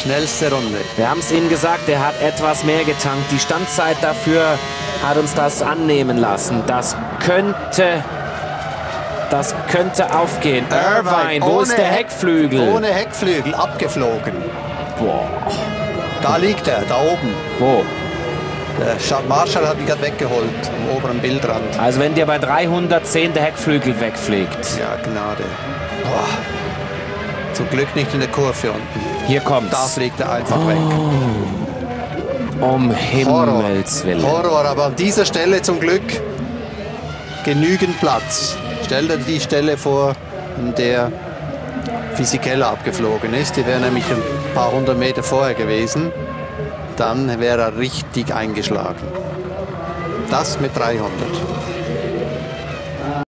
Schnellste Runde. Wir haben es ihm gesagt, er hat etwas mehr getankt. Die Standzeit dafür hat uns das annehmen lassen. Das könnte aufgehen. Irvine, wo ist der Heckflügel? Ohne Heckflügel, abgeflogen. Boah. Da liegt er, da oben. Wo? Der Marshall hat ihn gerade weggeholt, am oberen Bildrand. Also wenn dir bei 310 der Heckflügel wegfliegt. Ja, Gnade. Boah. Zum Glück nicht in der Kurve unten. Hier kommt's. Da fliegt er einfach weg. Um Himmels Willen. Horror, aber an dieser Stelle zum Glück genügend Platz. Stell dir die Stelle vor, in der Fisichella abgeflogen ist. Die wäre nämlich ein paar hundert Meter vorher gewesen. Dann wäre er richtig eingeschlagen. Das mit 300.